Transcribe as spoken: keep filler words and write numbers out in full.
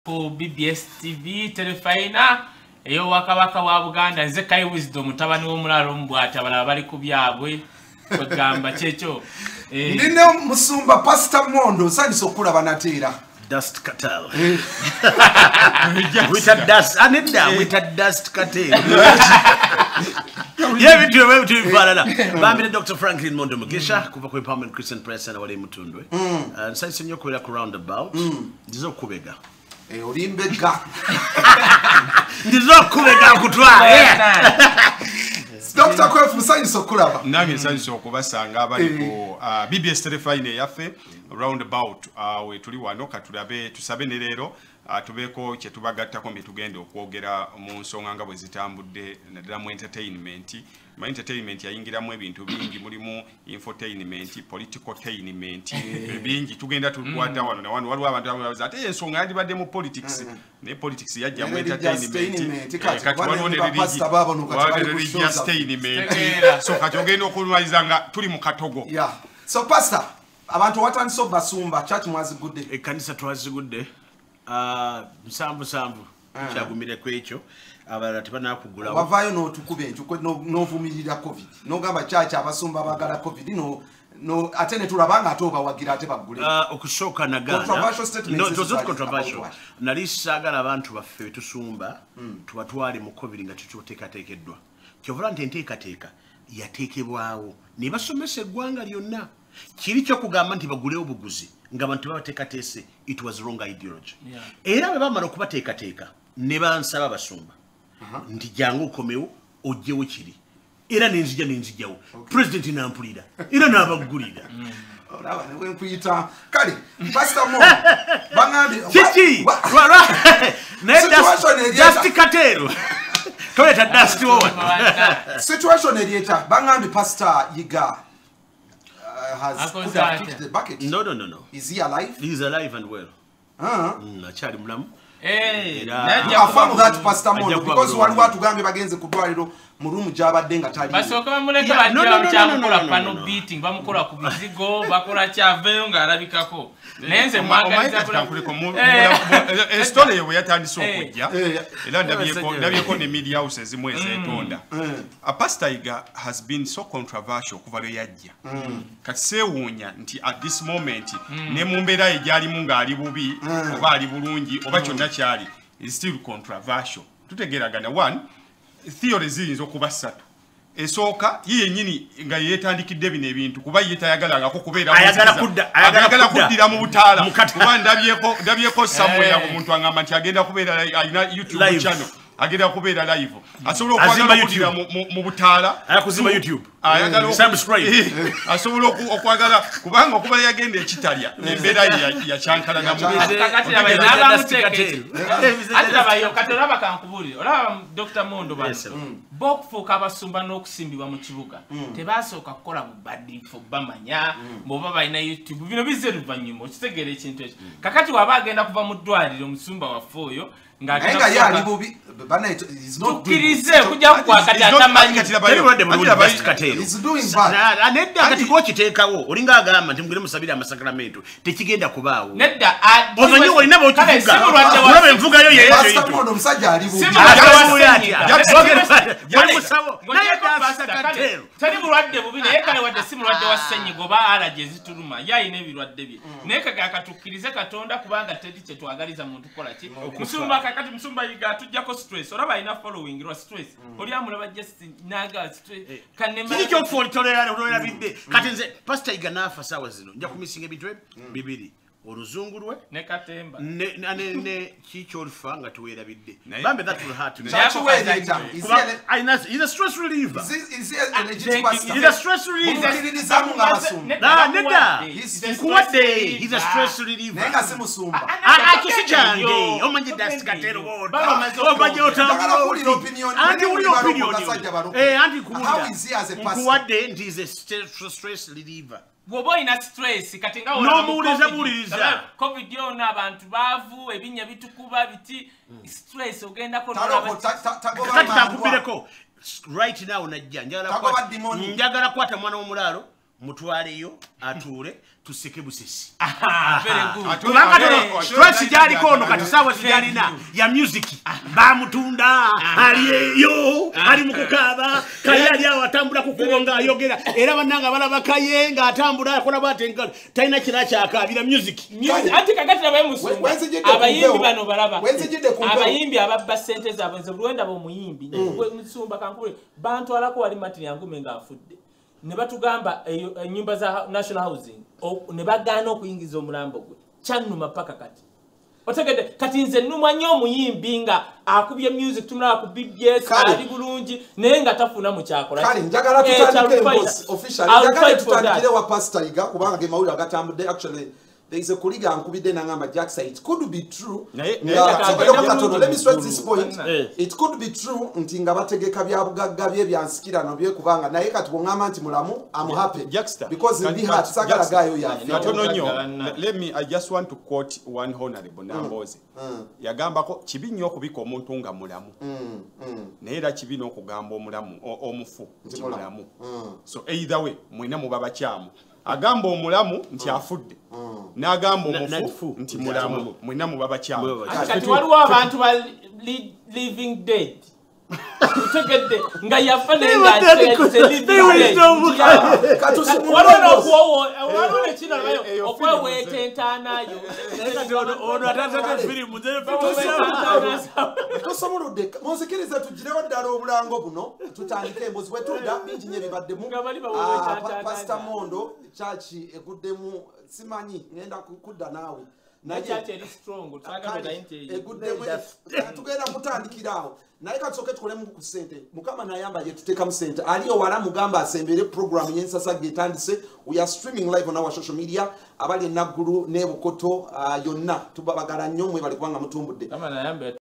Ku B B S T V telefaina eyo wakabaka wa Buganda nze Kai Wisdom mutabani w'omulalo mbwata bala bali ku byabwe kwegamba checho eh ndine musumba Pastor Mondo sandiso kula banatera Dust Cartel with a dust anida with a dust cartel yeah we do we do falala bambi Doctor Franklin Mondo Mugisha kuva ku Empowerment Christian Press na wale mutundwe and sanse nyo kwela ku roundabout ndizo kubega eh olimbega ndizo kubega kutwa Doctor Kwefu sanso kulaba nange sanso kubasanga abali ku B B S telefaine yafe roundabout we tuli wano katulabe tusabe ne lero tubeko kye tubagattako mbi tugende okwogera mu nsonga nga bwe zitambudde nadala mu entertainment ma entertainment yayingiramu ebintu bingi mulimu infotainment political tainment bingi tugenda tukwata wano na wano waliwo abantu abaza ate ensonga yandibadde mu politics ne politics yajja mu entertainment kati waliwo ne religious tainment so kati ogenda okulwaliza nga tuli mu katogo yeah so pastor abantu watandise basumba church mwazigudde ekanisa twazigudde ah msambu sambu kyagumire kwekyo abala tebana kugula wavayo no tukube enchuko no vumirira covid no gamba church abasumba bagala covid no no atene tulabanga atoba wagira ate bagule ah okushoka na gana controversial statements no it was not controversial nalisagala abantu baffe tusumba tubatwale mu covid nga tuchoteka tekeddwa kyovula ntenteka teka yatekebwawo ne basomesa eggwanga lyonna kiri kyo kugamba nti bagule obuguzi nga abantu babateka tese it was wrong ideology yeah. Era bwe bamala okubateeka teeka ne bansaba basumba nti jangu komewo ojjewo kiri era nenzija nenzijawo president nampulira era nabagulira olaba ne wenkuyita kale Pastor Mo bangambi kiki just katero toyeta dust one situation elieta bangambi Pastor Yiga has put the bucket. No, no, no, no. Is he alive? He's alive and well. Uh-huh. Achali mulamu. Eh, I found that Pastor Mondo because wali watu gambe bagenze kudwaliro mu room jabadde nga tali. Basoka bamuleka badira mchamukula pano beating bamukola ku bizigo bakola kyaveyo nga alabikako. Nenze mwagaliza kuliko mu story yewe yatandise okujja. Era ndabiyeko ndabiyeko ne media houses mweze etonda. A Pastor Yiga has been so controversial kuva lwe yajja. Kati sewunya nti at this moment ne mumbera ejali munga ali bubi oba ali bulungi oba kyonna kyali is still controversial. Tutegeragana one theory ziyinza okuba ssatu. Esooka yiye nyini nga yetandikidde bino ebintu kuba yetayagala ko kubeera ayagala kudda ayagala kuddira mu butaala kuba ndabyeko ndabyeko somewhere omuntu angamba nti agenda kubeera alina YouTube channel agenda kubeera live asobola okwagala kuddira mu butaala ayakuzimba YouTube ayagala subscribe asobola okwagala kubanga okuba yagenda ekitalya embeera ya chankala na kakati abamutekete ati abayo katera bakankubuli olaba Doctor Mondo basi bokufuka abasumba n'okusimbibwa mu kibuga tebasooka kukola bubadi fo bamanya boba bayina YouTube bino bizze luvanyuma okitegere ekintu ekyo kakati waba agenda kuva mu ddwaliro musumba wafoyo nga yali bubi bana is not kirize kujja kwakati atamanyi tebulwadde mu best katero is doing bad anedda kati ko kiteekawo olinga agamba nti mugire musabira amasakramento tekigenda kubaawo nedda omanyi olina bo kivuga olaba envuga yo yeyo Pastor Mondo musajja ali bubi tali bulwadde bubi naye kale wadde si mulwadde wa ssenyiga oba allergy ezituluma yayina ebirwadde bye naye kaga katukkirize Katonda kubanga tedi kye twagaliza muntu kola ki musumba kakati musumba Yiga tujjako stress olaba ina following ro stress oli amulaba just naga stress kanema kiki kyo for tolerance olwera bidde kati nze Pastor Yiga nafa sawa zino nja kumisinga bitwe bibiri oluzungulwe ne katemba ne ne ne kiki olfa nga tuwera bidde bambe that will hurt me he's a stress reliever is he a legit pastor he's a stress reliever na neda kuwade he's a stress reliever nenga simusumba akisijange omanje dust katero word obaje otambulo anti uli opinion eh anti kuwada kuwade he's a stress reliever Wobo ina stress kati nga no muliza muliza covid yona abantu bavu ebinya bitukuba biti stress ogenda ko kati takubireko right now najja njagala kwa njagala kwata mwana w'omulalo mutwaleyo atuule tuseke busesi kubanga stress jaliko ono kati sawa sijalina ya music bamutunda aliyeyo ali mukukaaba kali ali awatambula kukuronga ayogera era bananga balaba kaye nga atambula akola batenga taina kira kyakabira music ati kakati nabaye musumba abayimbi bano balaba abayimbi ababba sente zaabwe ze bulwenda bo muyimbi musumba kankule bantu alako wali matini yangume nga afudde ne batugamba enyumba za national housing ne bagana okuyingiza omulambo gwe kyannuma paka kati otegede kati nze nnumwa nnyo omuyimbi nga akubye music tumulaba ku B B S ali bulungi naye nga tafuna mu kyakola kale njagala tutandike boss official njagala tutandikire wa pastor Iga kubanga ge mawulira gatambudde actually there is a colleague ankubide nangamba Jack say it could be true let me stress this point it could be true nti nga bategeka bya bugagga bye byansikirano bye kubanga naye kati bongama nti mulamu I'm happy because in the heart sagala gayo ya let me I just want to quote one honorable Namboze yagamba ko kibi nnyo okubika omuntu nga mulamu naye era kibi n'okugamba omulamu omufu nti mulamu so either way mwina mubaba kyamu agamba omulamu nti afudde n'agamba omufu nti mulamu mwina mubaba kyamu kati waliwo abantu ba living dead utegedde nga yafa nenga waliwo nekino nayo okwewetentaanayo ono atatata firimu tosomolodde munsikirize tugirewo ddala obulango buno tutandike embuzi wetudda bingi nye bibaddemu pastor Mondo chachi eguddemu simanyi ngenda kudda naawe tugenda kutandikirawo naye katusooke tukolemu ku ssente mukama nayamba ye tuteekamu ssente aliyo wala mugamba asembere program y'ensasa getandise we are streaming live on our social media abali enaggulu n'ebukoto yonna tubabagala nnyo mwe bali kubanga mutumbudde